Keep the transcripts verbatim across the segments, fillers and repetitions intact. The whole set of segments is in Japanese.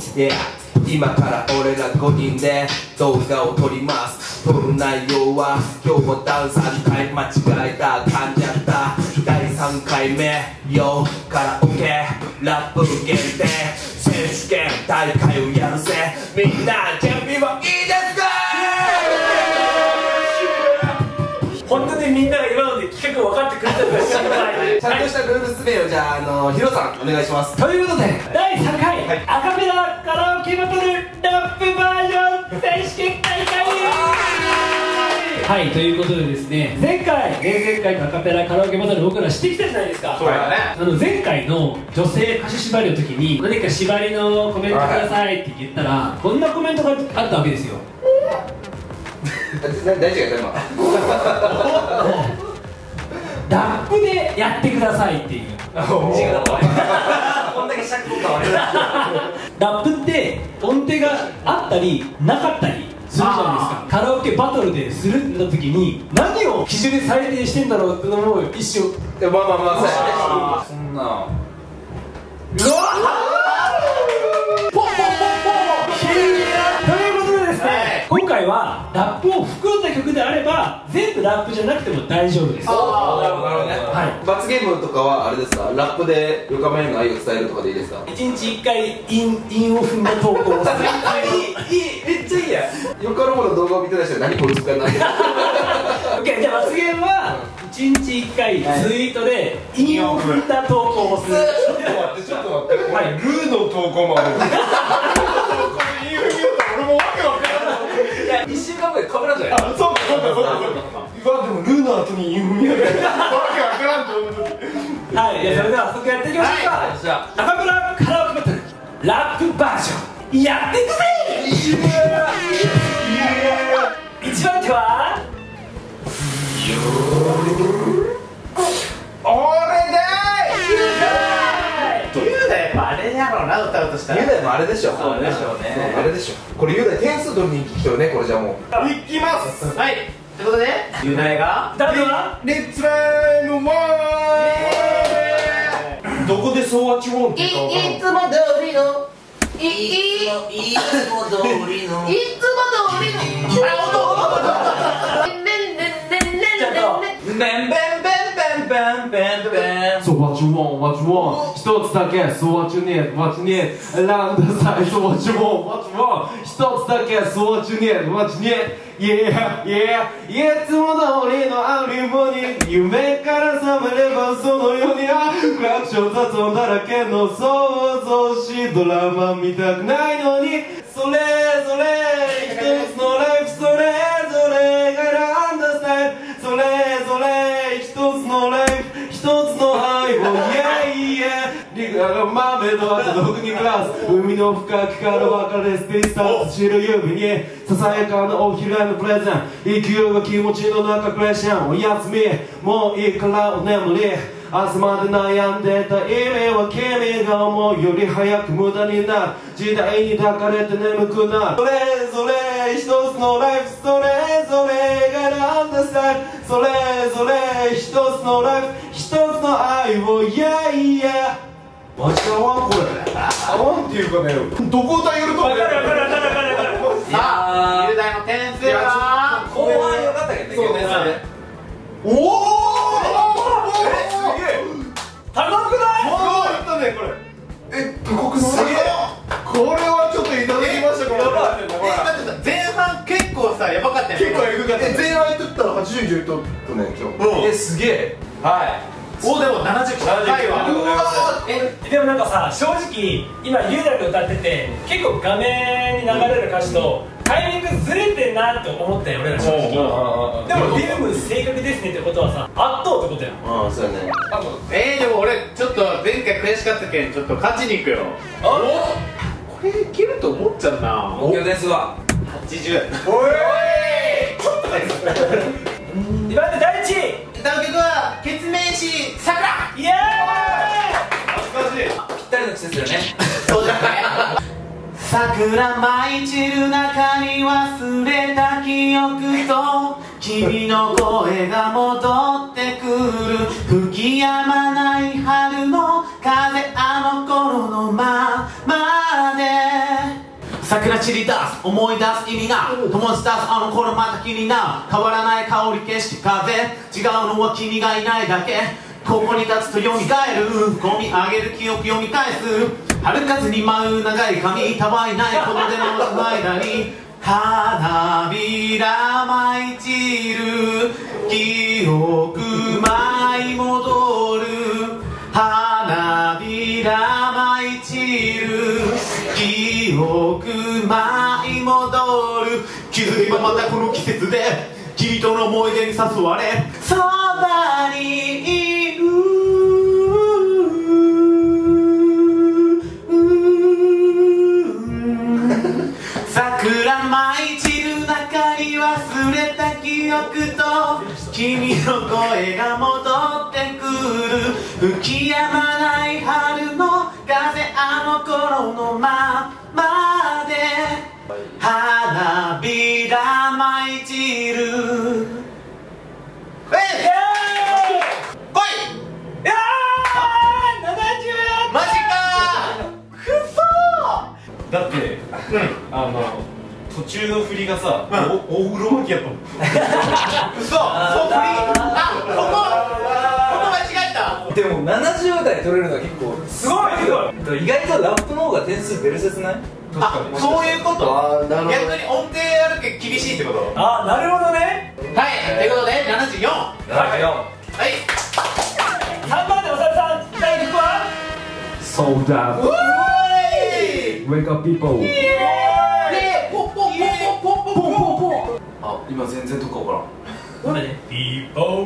Yeah、今から俺らごにんで動画を撮ります。撮る内容は今日もダンさんかい間違えた噛んじゃっただいさんかいめよ。カラオケラップ限定選手権大会をやるぜ。みんな準備はいいですか？ 本当にみんなが今ので企画分かってくれたのが心配。 ちゃんとしたルール説明をじゃあ、あのヒロさんお願いします。 ということでだいさんかい、はい、アカペラカラオケバトルラップバージョン選手権大会。はい、ということでですね、前回前々回のアカペラカラオケバトル僕らしてきたじゃないですか。 そうだね。 あの前回の女性歌手縛りの時に何か縛りのコメントくださいって言ったらこんなコメントがあったわけですよ。 大丈夫やった今ラップでやってくださいっていう。 こんだけ尺とかラップって音程があったりなかったりするじゃないですか。カラオケバトルでするってなった時に何を基準で採点してんだろうって思う一瞬。 まあまあまあそうやね。そんなうわポッポッポッポということでですね、今回はラップを含んだ曲であれば全部ラップじゃなくても大丈夫です。 ああなるほどね。 はい、 罰ゲームとかはあれですか、ラップで横浜への愛を伝えるとかでいいですか？ いちにちいっかい韻韻を踏んだ投稿をする。 いいいいめっちゃいいや。横浜の動画を見てた人は何こいつかなって。 オッケー、じゃあ罰ゲームはいちにちいっかいツイートで韻を踏んだ投稿をする。 ちょっと待ってちょっと待って、はい、ルーの投稿もある。これ言う言うと俺もわけわからない。 いやいっしゅうかんまえカメラじゃない。 あ、そうかそうかそうかそうか。今でもルーの後にインフミやる。わけわからんと思う。 はい、それでは早速やっていきましょうか。 はい、じゃあアカペラカラオケバトルラップバージョンやっていくぜ。いちばん手は俺だーい。雄大やっぱあれやろうな、歌うとしたら。 雄大もあれでしょ。 そうでしょうね。 あれでしょ。これ雄大点数取りに来てるね。これじゃもういきます。 はい。ということで雄大が誰はレッツライムワン。どこでソワチウォンって言うか分からん。 いつも通りのいいいいつも通りのいつも通りのあ、音音レンレンレンレンレンレンベンベンベンベンベンベンベン。 So what you want, what you want 一つだけ So what you need, what you need 選んださい So what you want, what you want 一つだけ So what you need, what you need Yeah, yeah いつも通りのアリボに夢から覚めればそのようにクラクション雑音だらけの想像しドラマ見たくないのにそれぞれ一つのライフそれぞれが選んだスタイルそれぞれ一つのライフ一つの愛を Yeah, yeah リガが豆の後毒にグラス海の深きから別れスペースターズ知る指にささやかなお昼のプレゼン勢いが気持ちの中クレッションおやすみもういいからお眠り明日まで悩んでた意味は君が思うより早く無駄になる時代に抱かれて眠くなるそれぞれ一つのライフそれぞれが選んだスタイルそれぞれ一つのライフ一つの愛を Yeah, yeah マジかワンこれ。あワンっていうかね、どこ歌えると思う。 分かる分かる分かる分かる分かる。 さあ雄大の点数は後半良かったけどね。 そうね。おお。えすげえ。 高くない？ もういったねこれ。え高くない？すげえ。これはちょっといただきましたこれ。 え、だってさ前半結構さやばかったよね。 結構エグかった。 前半言っとったらはちじゅう以上いっとったね今日。えすげえ。はい。 おでもななじゅう高いわ。 えでもなんかさ正直今雄大が歌ってて結構画面に流れる歌詞とタイミングずれてんなって思ったよ俺ら正直。でもリズム正確ですねってことはさ圧倒ってことやん。 ああそうやね。 えー、でも俺ちょっと前回悔しかったけんちょっと勝ちに行くよ。 あこれいけると思っちゃうな。 目標点数ははちじゅう。 おい。 ちょっと待ってにばん手第一位歌う曲は「ケツメイシさくら」。 イエーイ。 懐かしい。 ぴったりの季節よね。 そうですね。桜舞い散る中に忘れた記憶と君の声が戻ってくる吹き止まない春の風あの頃のままで桜散り出す思い出す意味が友達出すあの頃また気になる変わらない香り景色風違うのは君がいないだけここに立つと蘇る込み上げる記憶読み返す春風に舞う長い髪たわいないことでのその間に花びら舞い散る記憶舞い戻る花びら舞い散る記憶舞い戻る気づけばまたこの季節で君との思い出に誘われそばにいる桜舞い散る中に忘れた記憶と君の声が戻ってくる吹き止まない春の風あの頃のままで花びら舞い散るえい来いいやーななじゅうマジかくそだって、あの途中の振りがさ、お大黒摩季やったもん。 嘘そう振りあここここ間違えたでもななじゅう代取れるのは結構すごいすごい意外とラップの方が点数出る説ない？ あそういうことあーなるほど逆に音程あるけど厳しいってことあなるほどねはいということでななじゅうよんはいよはいさんばんでおさるさん第曲は Sold out うーい Wake up people でポッポッポッポッポッポッポッポッあ、今全然どっかわ何ピーポー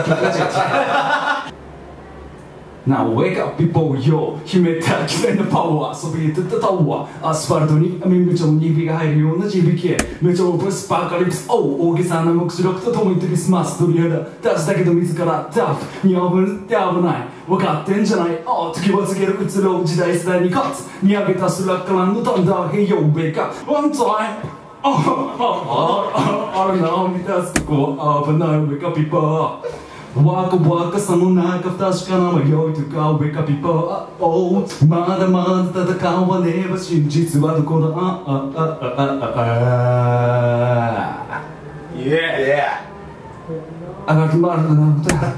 Now wake up people yo 秘めた奇跡のパワーそびえてたタワーアスファルトに網目調に指が入るような地引きメトロポリスパーカリプスお大げさな目視録とともにクリスマス取り肌出すだけど自らダフに危って危ない分かってんじゃないあ時は告げる移ろう時代世代に勝つ見上げたスラッからのダンダーヘイヨーベイカーワンタイムあああああれな満たすとこ危ない Wake up people若々さの中不確かな迷いとか Wake up people おまだまだ戦わねば真実はどこだああああああイエあがきまるな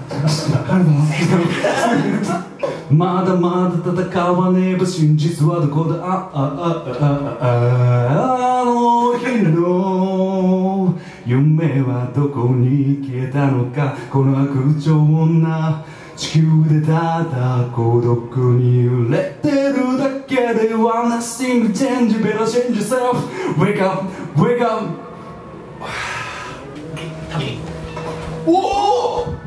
まだまだ戦わねば真実はどこだああああああの日の夢はどこに消えたのかこの悪情な地球でただ孤独に揺れてるだけでは Nothing change better change yourself Wake up wake up おおおお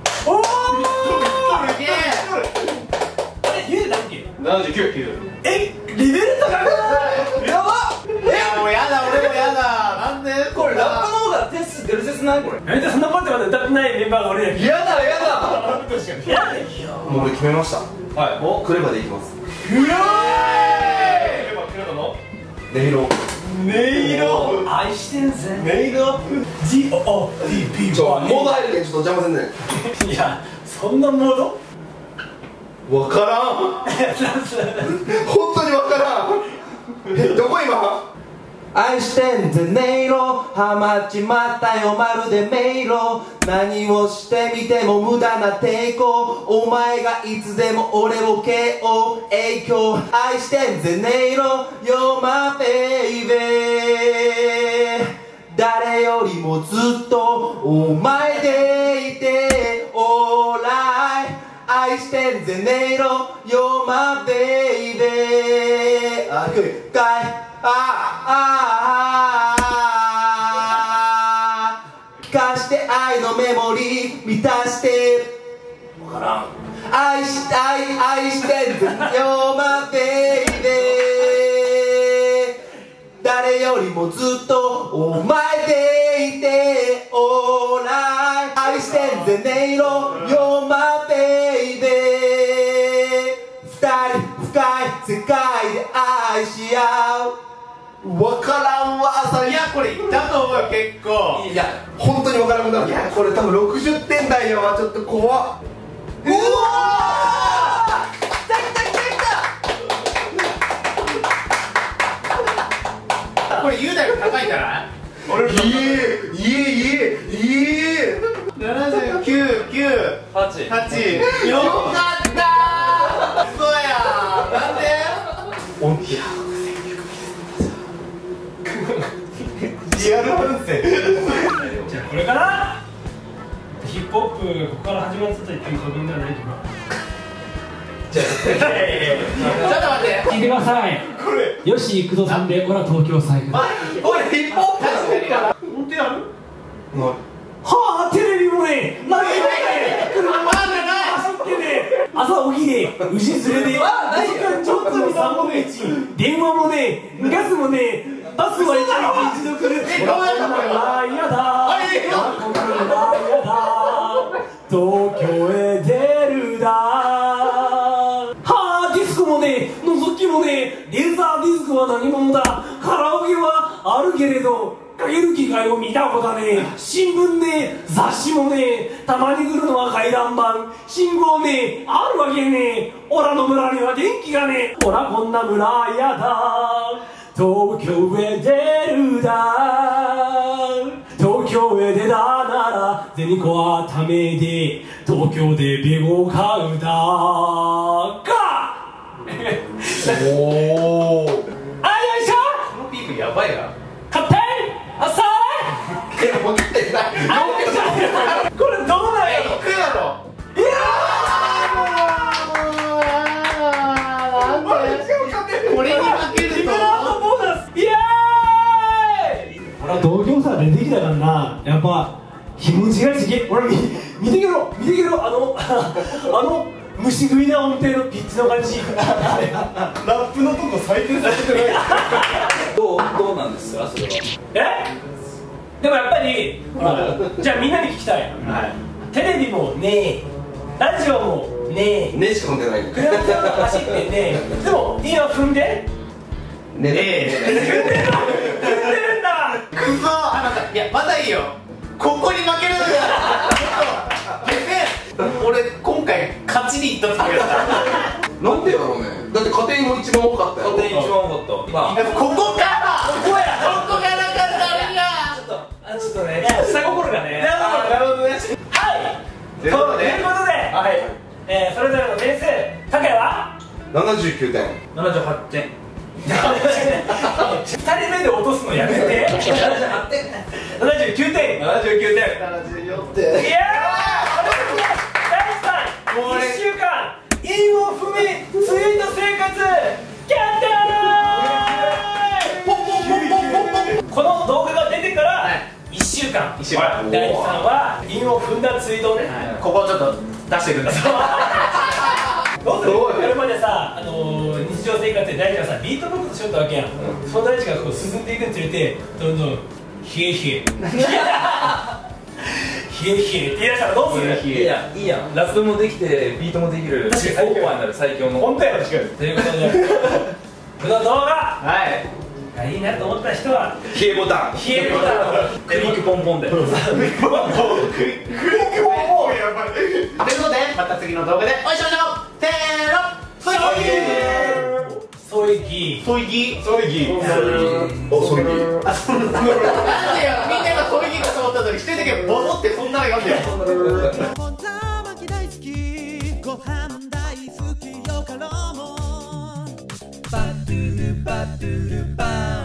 すげえあれ言うだっけーななじゅうきゅう、きゅうえレベル高くないやばっいやもうやだ俺もやだなんでこれラップの方が点数出る説ないこれやめてそんなことまで歌ってないメンバーが俺らやだやだやだよもう俺決めましたはいおクレバでいきますクレバクレバの音色音色愛してんぜ音色ジオオディーピーちょモード入るけんちょっと邪魔せんねいやそんなモードわからん本当にわからんえどこ今愛してんぜ音色ハマっちまったよまるで迷路何をしてみても無駄な抵抗お前がいつでも俺を ケーオー 影響愛してんぜ音色 You're my baby 誰よりもずっとお前でいて Alright 愛してんぜ音色 You're my baby あ、低い深いあああ聞かして愛のメモリー満たしてわからん愛し愛愛してんぜ You're my baby 誰よりもずっとお前でいて Alright 愛してんぜ音色 You're my baby 二人深い世界で愛し合うわからんわさいやこれいったと思うよ結構いや本当にわからんこといやこれ多分ろくじゅってん台やわちょっと怖っうわーきたきたきたきたばいんじゃない？ 俺のいえいえいえいえななじゅうきゅう、きゅう、 八はち、よかったー。そうやー。なんで？ おいやリアル反省。 じゃあこれからヒップホップここから始まったと言っても過言ではないと思う。 ちょっと待って。 聞いてください。吉幾三さんで俺は東京最高。 おい、ヒップホップ確かに。 本当やる？ はあ、テレビもね、何もね、車も走ってね、朝起きで、牛連れで、ちょっとにさんもね、電話もね、ガスもね、バスはいちにち一度来る。 え、どうやったのよ。 あ、やだ。あ、やだ。東京へ出るだ。はあ、ディスコもね、覗きもね、レーザーディスクは何者だ。カラオケはあるけれど。かける機会を見たことはね、新聞ね、雑誌もね、たまに来るのは回覧板、信号ね、あるわけね、オラの村には電気がね、オラこんな村やだ、東京へ出るだ、東京へ出たなら、銭子はためで、東京でベゴを買うだ、かおお。 あ、よいしょこのピークやばいな。 勝手あっさーい分かってない。 これどうなんやろ。 行くやろ。 いやー、なんでこれに負けるとリベラートボーナスイエーイ。俺は同業者出てきたからな、やっぱ気持ちがちげ。俺見見てけろ見てけろ、あのあの虫食いな音程のピッチの感じ。 ラップのとこ採点されてない。 どうどうなんですかそれは。 えでもやっぱりほら、じゃあみんなに聞きたい、テレビもねえ、ラジオもねえ、 ねしか踏んでない。 車も走ってねえ、でも今踏んでねえ。 踏んでる踏んでるんだ。 くそー、あなた、いや、まだいいよ。ここに負けるのがちょっと別に俺今回勝ちにいったつもりだった。 なんでやろうね。だって家庭も一番多かったよ。 家庭一番多かった。まあやっぱここかここやここがなかった俺が。 ちょっとあちょっとね、下心がね。 なるほどね。 はい。 ということでということで、 はいえーそれぞれの点数、高谷は七十九点。 七十八点。 ふたりめで落とすのやめて。ななじゅうきゅうてん。 七十九点。 ななじゅうよんいてん。 やー、大地さん、いっしゅうかん韻を踏みツイート生活キャンペーン。この動画が出てからいっしゅうかん、 いっしゅうかん大地さんは韻を踏んだツイートをね、 ここをちょっと出してるんですよ。 どうする？これまでさ、あのー、日常生活で大地がさビートボックスしよったわけやん、うん、その大地がこう進んでいくにつれてどんどんヒエヒエヒエヒエって言い出したらどうする？ いやいいやん。ラップもできてビートもできる。 確かに最強になる最強の。 本当や確かに。ということでこの動画はいがいいなと思った人は冷えボタン。 冷えボタンをクリックポンポンで。 ということでまた次の動画でお会いしましょう。せーの、ソイギーソイギーソイギーソイギー。 お、それいい。 あ、そんななんでよ、みんながソイギーかと思ったのに一人だけボソってそんなの読んでよ。 おたまき大好き、ご飯大好きよからもバドゥルバドゥルバ